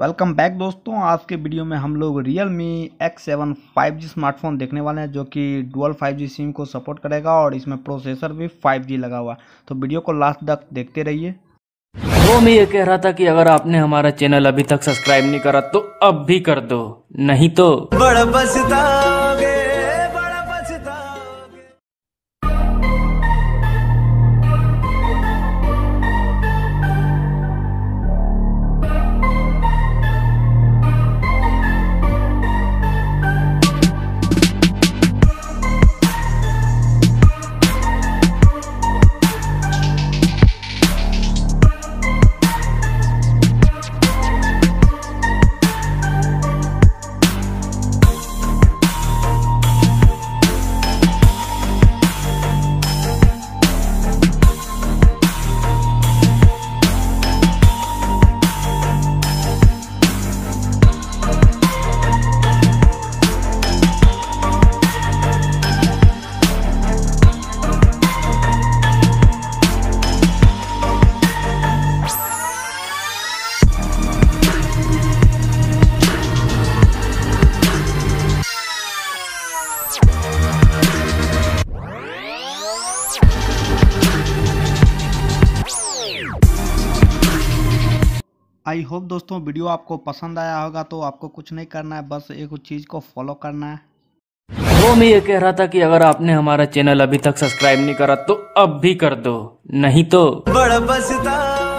Welcome back दोस्तों। आज के वीडियो में हम लोग Realme X7 5G स्मार्टफोन देखने वाले हैं जो कि डुअल 5G सिम को सपोर्ट करेगा और इसमें प्रोसेसर भी 5G लगा हुआ है। तो वीडियो को लास्ट तक देखते रहिए। वो मैं ये कह रहा था कि अगर आपने हमारा चैनल अभी तक सब्सक्राइब नहीं करा तो अब भी कर दो, नहीं तो बड़ा पछताओगे। आई होप दोस्तों वीडियो आपको पसंद आया होगा। तो आपको कुछ नहीं करना है, बस एक चीज़ को फॉलो करना है। वो मैं ये कह रहा था कि अगर आपने हमारा चैनल अभी तक सब्सक्राइब नहीं करा तो अब भी कर दो, नहीं तो बड़ा पछताओगे।